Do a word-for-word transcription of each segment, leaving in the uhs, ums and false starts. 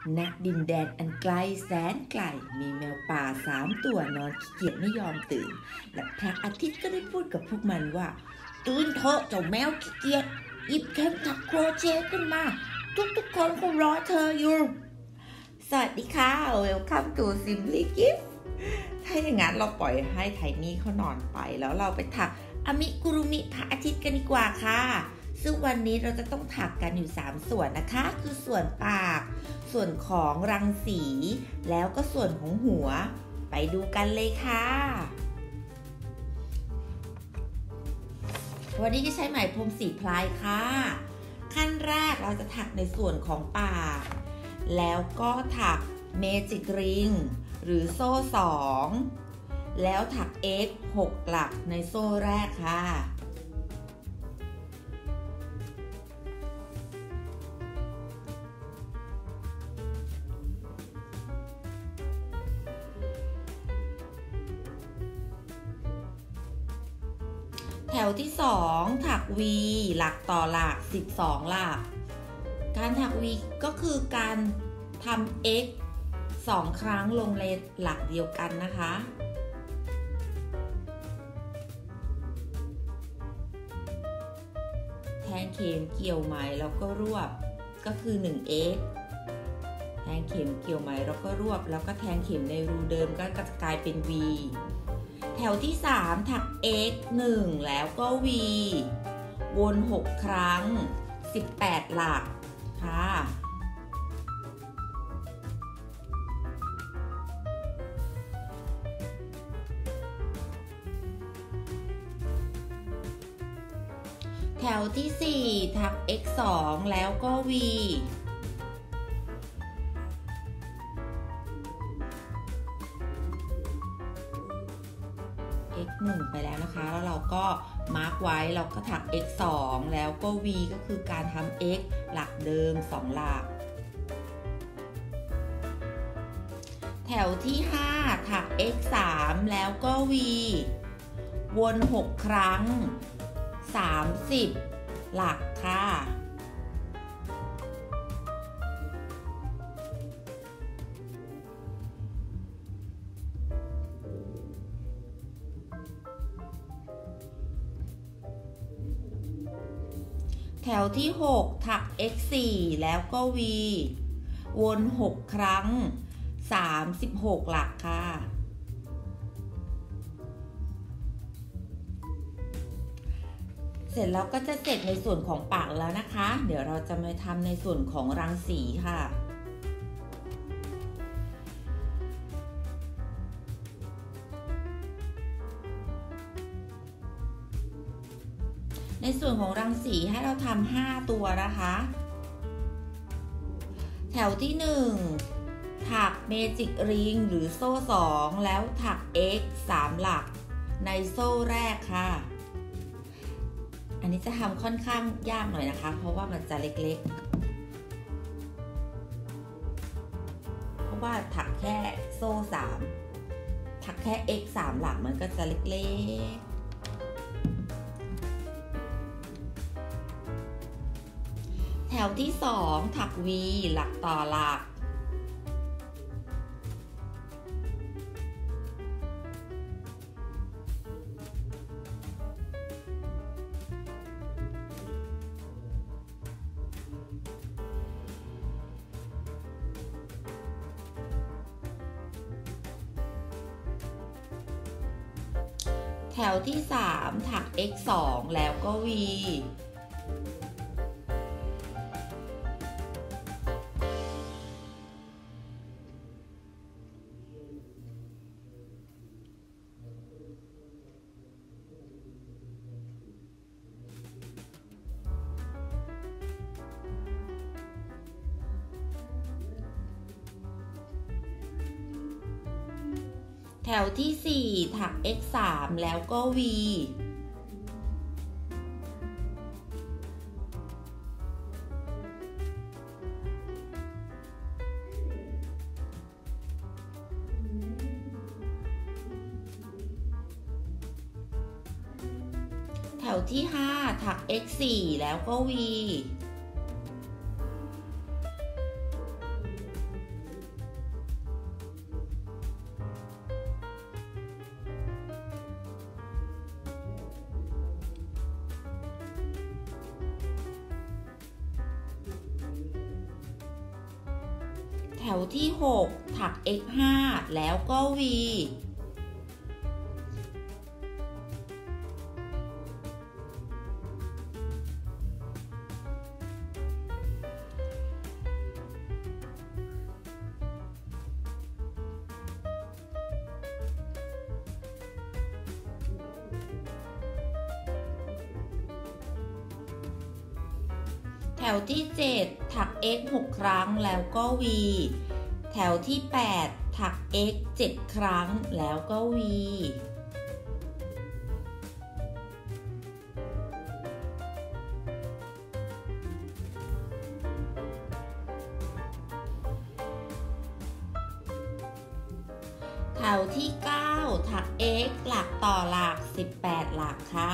ณดินแดนอันไกลแสนไกลมีแมวป่าสามตัวนอนขี้เกียจไม่ยอมตื่นและพระอาทิตย์ก็ได้พูดกับพวกมันว่าตื่นเถอะเจ้าแมวขี้เกียจหยิบเข็มถักโครเชต์ขึ้นมาทุกๆคนคงรอเธออยู่สวัสดีค่ะ Welcome to Simply Gift ถ้าอย่างนั้นเราปล่อยให้ไทนี่เขานอนไปแล้วเราไปถักอามิกุรุมิพระอาทิตย์กันดีกว่าค่ะซึ่งวันนี้เราจะต้องถักกันอยู่สามส่วนนะคะคือส่วนปากส่วนของรังสีแล้วก็ส่วนของหัวไปดูกันเลยค่ะวันนี้จะใช้ไหมพรมสีพลายค่ะขั้นแรกเราจะถักในส่วนของปากแล้วก็ถักเมจิกริงหรือโซ่สองแล้วถัก X หกหลักในโซ่แรกค่ะแถวที่สองถัก V หลักต่อหลักสิบสองหลักการถัก V ก็คือการทำ X สองครั้งลงในหลักเดียวกันนะคะแทงเข็มเกี่ยวไหมแล้วก็รวบก็คือ หนึ่ง X แทงเข็มเกี่ยวไหมแล้วก็รวบแล้วก็แทงเข็มในรูเดิมก็จะกลายเป็น V แถวที่สามถัก X หนึ่งแล้วก็ V วนหกครั้งสิบแปดหลักค่ะแถวที่สี่ถัก X สองแล้วก็ V X หนึ่งไปแล้วนะคะแล้วเราก็มาร์กไว้เราก็ถัก X สองแล้วก็ V ก็คือการทำ X หลักเดิมสองหลักแถวที่ห้าถัก X สามแล้วก็ V วนหกครั้งสามสิบหลักค่ะแถวที่หกถัก X สี่แล้วก็ V วนหกครั้งสามสิบหกหลักค่ะเสร็จแล้วก็จะเสร็จในส่วนของปากแล้วนะคะเดี๋ยวเราจะมาทำในส่วนของรังสีค่ะในส่วนของรังสีให้เราทำห้าตัวนะคะแถวที่หนึ่งถักเมจิกริงหรือโซ่สองแล้วถัก X สามหลักในโซ่แรกค่ะอันนี้จะทำค่อนข้างยากหน่อยนะคะเพราะว่ามันจะเล็กๆเพราะว่าถักแค่โซ่สามถักแค่ X สามหลักมันก็จะเล็กๆแถวที่สองถัก V หลักต่อหลักแถวที่สามถัก X สองแล้วก็ V แถวที่สี่ถัก X สามแล้วก็ V แถวที่ห้าถัก X สี่แล้วก็ V ถวที่หกถัก x ห้าแล้วก็ vแถวที่เจ็ดถัก x หกครั้งแล้วก็ v แถวที่แปดถัก x เจ็ดครั้งแล้วก็ v แถวที่เก้าถัก x หลักต่อหลักสิบแปดหลักค่ะ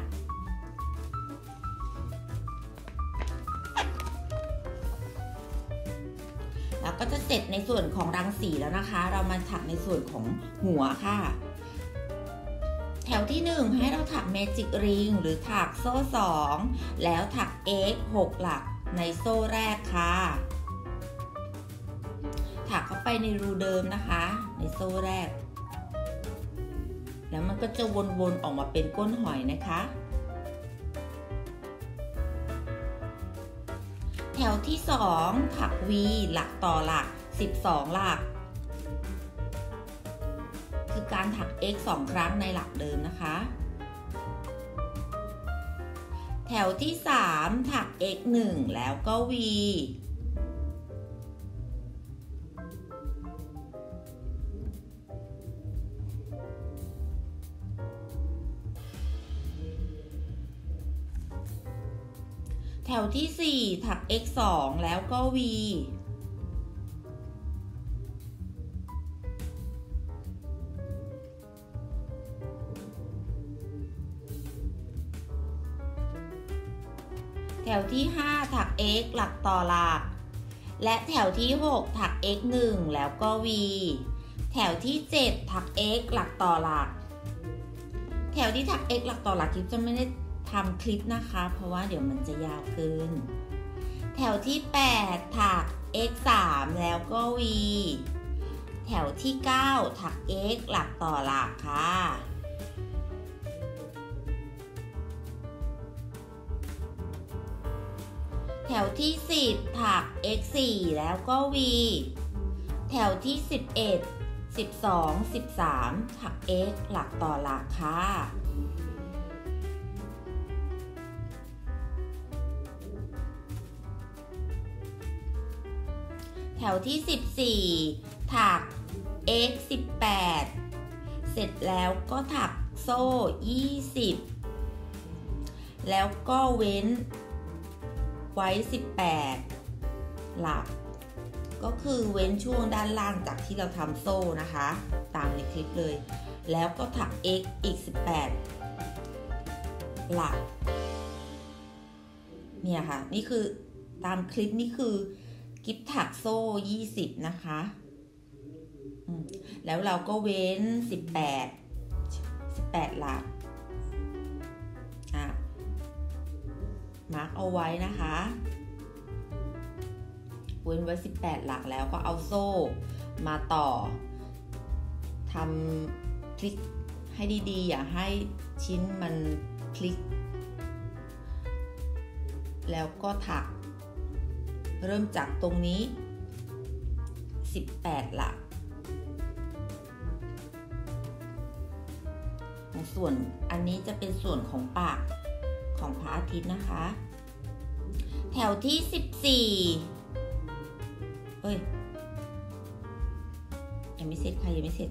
แล้วก็จะเสร็จในส่วนของรังสีแล้วนะคะเรามาถักในส่วนของหัวค่ะแถวที่หนึ่งให้เราถักเมจิกริงหรือถักโซ่สองแล้วถัก x หกหลักในโซ่แรกค่ะถักเข้าไปในรูเดิมนะคะในโซ่แรกแล้วมันก็จะวนๆออกมาเป็นก้นหอยนะคะแถวที่สองถัก v หลักต่อหลักสิบสองหลักคือการถัก x สองครั้งในหลักเดิมนะคะแถวที่สามถัก x หนึ่งแล้วก็ v แถวที่สี่ถัก x สองแล้วก็ v แถวที่ห้าถัก x หลักต่อหลักและแถวที่หกถัก x หนึ่งแล้วก็ v แถวที่เจ็ดถัก x หลักต่อหลักแถวที่ถัก x หลักต่อหลักกิ๊บจะไม่ได้ทำคลิปนะคะเพราะว่าเดี๋ยวมันจะยาวเกินแถวที่แปดถัก x สามแล้วก็ v แถวที่เก้าถัก x หลักต่อหลักค่ะแถวที่สิบถัก x สี่แล้วก็ v แถวที่สิบเอ็ด สิบสอง สิบสามถัก x หลักต่อหลักค่ะแถวที่สิบสี่ถัก x สิบแปดเสร็จแล้วก็ถักโซ่ยี่สิบแล้วก็เว้นไว้สิบแปดหลักก็คือเว้นช่วงด้านล่างจากที่เราทำโซ่นะคะตามในคลิปเลยแล้วก็ถัก x อีกสิบแปดหลักเนี่ยค่ะนี่คือตามคลิปนี่คือกิ๊บถักโซ่ยี่สิบนะคะแล้วเราก็เว้นสิบแปด สิบแปดหลักอ่ะมาร์คเอาไว้นะคะเว้นไว้สิบแปดหลักแล้วก็เอาโซ่มาต่อทำคลิกให้ดีๆอย่าให้ชิ้นมันคลิกแล้วก็ถักเริ่มจากตรงนี้สิบแปดหลักส่วนอันนี้จะเป็นส่วนของปากของพระอาทิตย์นะคะแถวที่สิบสี่เอ้ยยังไม่เสร็จค่ะยังไม่เสร็จ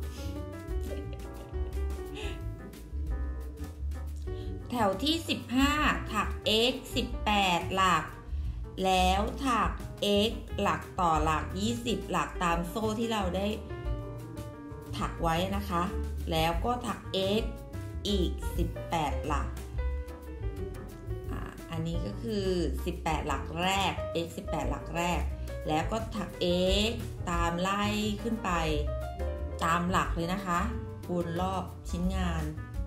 แถวที่สิบห้าถัก x สิบแปดหลักแล้วถัก x หลักต่อหลักยี่สิบหลักตามโซ่ที่เราได้ถักไว้นะคะแล้วก็ถัก x อีกสิบแปดหลักอ่าอันนี้ก็คือสิบแปดหลักแรก x สิบแปดหลักแรกแล้วก็ถัก x ตามไล่ขึ้นไปตามหลักเลยนะคะวนรอบชิ้นงาน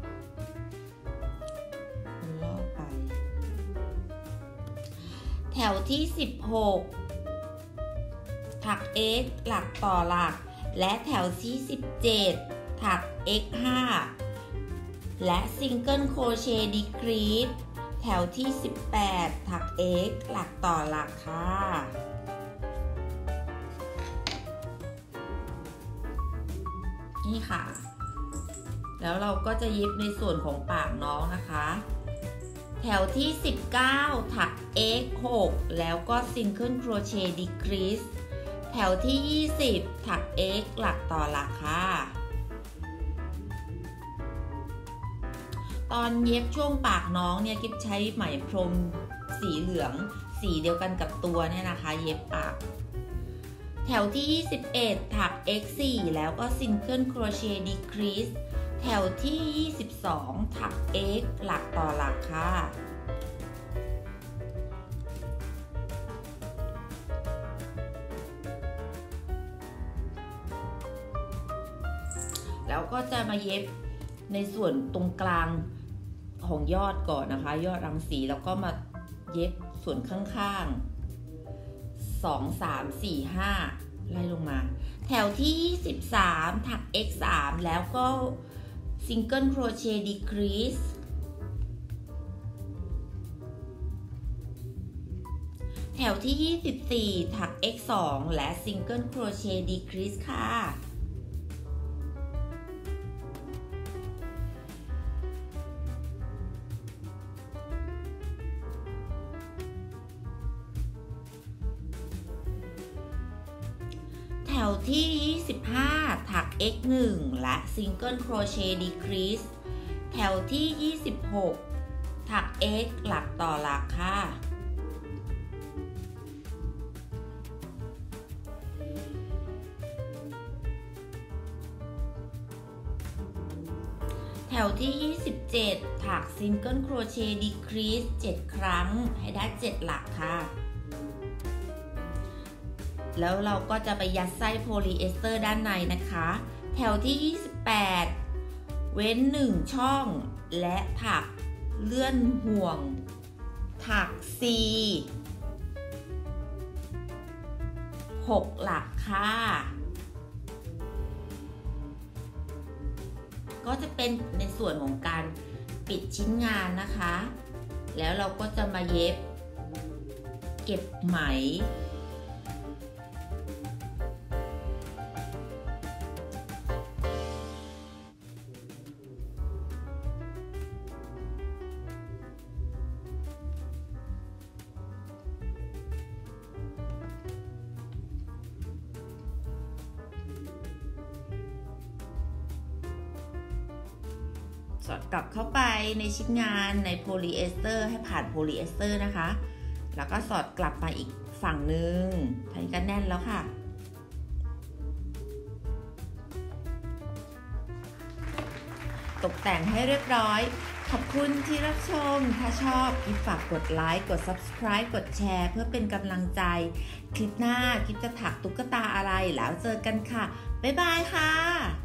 วนรอบไปแถวที่สิบหกถัก x หลักต่อหลักและแถวที่สิบเจ็ดถัก x ห้าและซิงเกิลโครเชต์ดีครีสแถวที่สิบแปดถัก x หลักต่อหลักค่ะนี่ค่ะแล้วเราก็จะเย็บในส่วนของปากน้องนะคะแถวที่สิบเก้าถัก x หกแล้วก็ซิงเกิลโครเชต์ดีครีสแถวที่ยี่สิบถัก x หลักต่อหลักค่ะตอนเย็บช่วงปากน้องเนี่ยกิ๊บใช้ไหมพรมสีเหลืองสีเดียวกันกับตัวเนี่ยนะคะเย็บปากแถวที่ยี่สิบเอ็ดถัก x สี่แล้วก็ซิงเกิลโครเชต์ดีครีสแถวที่ยี่สิบสองถัก x หลักต่อหลักค่ะแล้วก็จะมาเย็บในส่วนตรงกลางของยอดก่อนนะคะยอดรังสีแล้วก็มาเย็บส่วนข้างๆสอง สาม สี่ ห้าไล่ลงมาแถวที่ยี่สิบสามถัก x สามแล้วก็ซิงเกิลโครเชต์ดีครีสแถวที่ยี่สิบสี่ถัก x สองและซิงเกิลโครเชต์ดีครีสค่ะแถวที่ยี่สิบห้าถัก x หนึ่งและซิงเกิลโครเชต์ดีครีสแถวที่ยี่สิบหกถัก x หลักต่อหลักค่ะแถวที่ยี่สิบเจ็ดถักซิงเกิลโครเชต์ดีครีสเจ็ดครั้งให้ได้เจ็ดหลักค่ะแล้วเราก็จะไปยัดไส้โพลีเอสเตอร์ด้านในนะคะแถวที่ยี่สิบแปดเว้นหนึ่งช่องและถักเลื่อนห่วงถัก C หกหลักค่ะก็จะเป็นในส่วนของการปิดชิ้นงานนะคะแล้วเราก็จะมาเย็บเก็บไหมสอดกลับเข้าไปในชิ้นงานในโพลีเอสเตอร์ให้ผ่านโพลีเอสเตอร์นะคะแล้วก็สอดกลับมาอีกฝั่งหนึ่งทีนี้ก็แน่นแล้วค่ะตกแต่งให้เรียบร้อยขอบคุณที่รับชมถ้าชอบกิ๊บฝากกดไลค์กด ซับสไครบ์ กดแชร์เพื่อเป็นกำลังใจคลิปหน้ากิ๊บจะถักตุ๊กตาอะไรแล้วเจอกันค่ะบ๊ายบายค่ะ